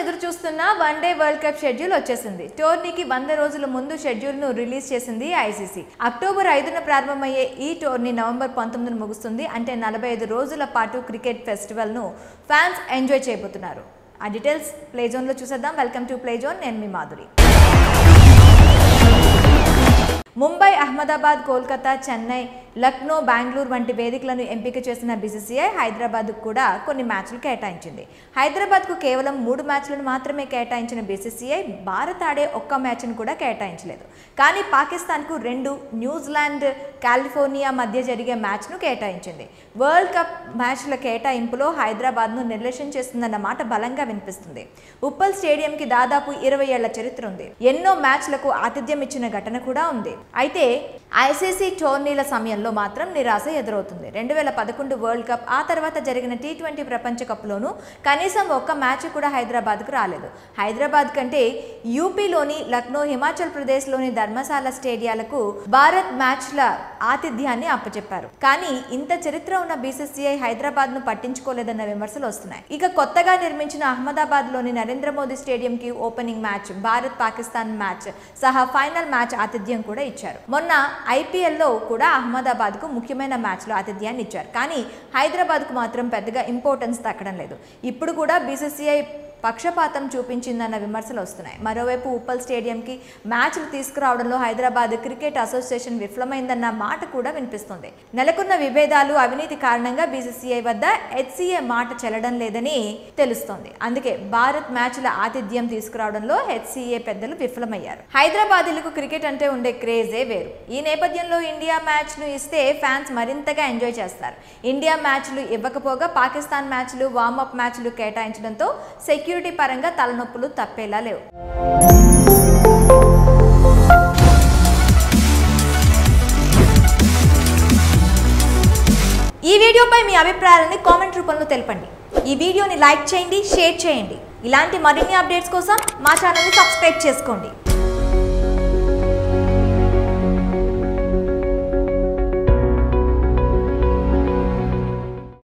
ఎదురు చూస్తున్న one day world cup schedule వచ్చేసింది. టోర్నీకి 100 రోజుల ముందు షెడ్యూల్ ను రిలీజ్ చేసింది ఐసీసీ. అక్టోబర్ 5న ప్రారంభమయ్యే ఈ టోర్నీ నవంబర్ 19న ముగుస్తుంది. అంటే 45 రోజుల పాటు క్రికెట్ ఫెస్టివల్ ను ఫ్యాన్స్ ఎంజాయ్ చేయబోతున్నారు. ఆ డీటెయిల్స్ ప్లే జోన్ లో చూసేద్దాం. Welcome to play zone. నేను మీ మాధురి. ముంబై, అహ్మదాబాద్, కోల్కతా, చెన్నై, లక్నో, బెంగళూరు వంటి వేదికలను ఎంపిక చేసిన బీసీసీఐ హైదరాబాద్కు కూడా కొన్ని మ్యాచ్లు కేటాయించింది. హైదరాబాద్కు కేవలం 3 మ్యాచ్లను మాత్రమే కేటాయించిన బీసీసీఐ భారత్ ఆడే ఒక్క మ్యాచ్ను కూడా కేటాయించలేదు. కానీ పాకిస్తాన్కు 2, న్యూజిలాండ్, కాలిఫోర్నియా మధ్య జరిగే మ్యాచ్ను కేటాయించింది. వరల్డ్ కప్ మ్యాచ్ల కేటాయింపులో హైదరాబాద్ను నిర్లక్ష్యం చేస్తుందన్న మాట బలంగా వినిపిస్తుంది. ఉప్పల్ స్టేడియంకి దాదాపు 20 ఏళ్ల చరిత్ర ఉంది. ఎన్నో మ్యాచ్లకు ఆతిథ్యం ఇచ్చిన ఘటన కూడా ఉంది. అయితే ఐసీసీ టోర్నీల సమయంలో మాత్రం నిరాశ ఎదురవుతుంది. 2011 వరల్డ్ కప్, ఆ తర్వాత జరిగిన T20 ప్రపంచ కప్లోనూ కనీసం ఒక్క మ్యాచ్ కూడా హైదరాబాద్కు రాలేదు. హైదరాబాద్ కంటే యూపీలోని లక్నో, హిమాచల్ ప్రదేశ్లోని ధర్మశాల స్టేడియాలకు భారత్ మ్యాచ్ల ఆతిథ్యాన్ని అప్పచెప్పారు. కానీ ఇంత చరిత్ర ఉన్న బీసీసీఐ హైదరాబాద్ను పట్టించుకోలేదన్న విమర్శలు వస్తున్నాయి. ఇక కొత్తగా నిర్మించిన అహ్మదాబాద్లోని నరేంద్ర మోదీ స్టేడియంకి opening match, Bharat Pakistan match సహా ఫైనల్ మ్యాచ్ ఆతిథ్యం కూడా ఇచ్చారు. మొన్న ఐపీఎల్లో కూడా అహ్మదాబాద్కు ముఖ్యమైన మ్యాచ్లో ఆతిథ్యాన్ని ఇచ్చారు. కానీ హైదరాబాద్కు మాత్రం పెద్దగా ఇంపార్టెన్స్ దక్కడం లేదు. ఇప్పుడు కూడా బీసీసీఐ పక్షపాతం చూపించిందన్న విమర్శలు వస్తున్నాయి. మరోవైపు ఉప్పల్ స్టేడియంకి మ్యాచ్లు తీసుకురావడంలో హైదరాబాద్ క్రికెట్ అసోసియేషన్ విఫలమైందన్న మాట కూడా వినిపిస్తుంది. నెలకొన్న విభేదాలు, అవినీతి కారణంగా బీసీసీఐ వద్ద హెచ్సీఏ మాట చెల్లడం లేదని తెలుస్తోంది. అందుకే భారత్ మ్యాచ్ల ఆతిథ్యం తీసుకురావడంలో హెచ్సీఏ పెద్దలు విఫలమయ్యారు. హైదరాబాదీలకు క్రికెట్ అంటే ఉండే క్రేజే వేరు. ఈ నేపథ్యంలో ఇండియా మ్యాచ్ను ఇస్తే ఫ్యాన్స్ మరింతగా ఎంజాయ్ చేస్తారు. ఇండియా మ్యాచ్లు ఇవ్వకపోగా పాకిస్తాన్ మ్యాచ్లు, వార్మప్ మ్యాచ్లు కేటాయించడంతో సెక్యూరిటీ పరంగా తలనొప్పులు తప్పేలా లేవు. ఈ వీడియోపై మీ అభిప్రాయాలని కామెంట్ రూపంలో తెలపండి. ఈ వీడియోని లైక్ చేయండి, షేర్ చేయండి. ఇలాంటి మరిన్ని అప్డేట్స్ కోసం మా ఛానల్ని సబ్స్క్రైబ్ చేసుకోండి.